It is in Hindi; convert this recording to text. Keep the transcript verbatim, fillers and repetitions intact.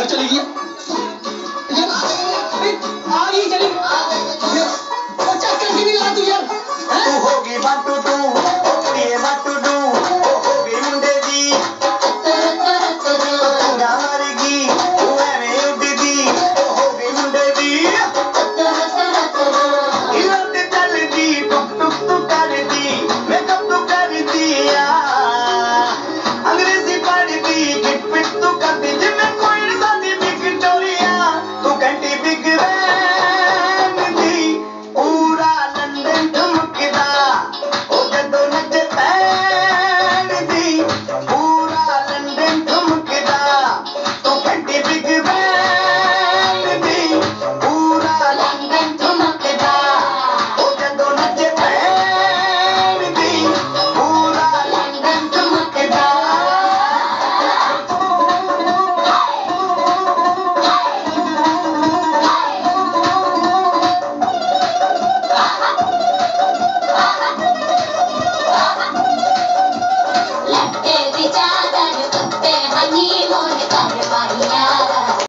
घर चली गई यार, आ गई चली यार, और चेक करके नहीं लगा तू यार, हैं? तू होगी बात तो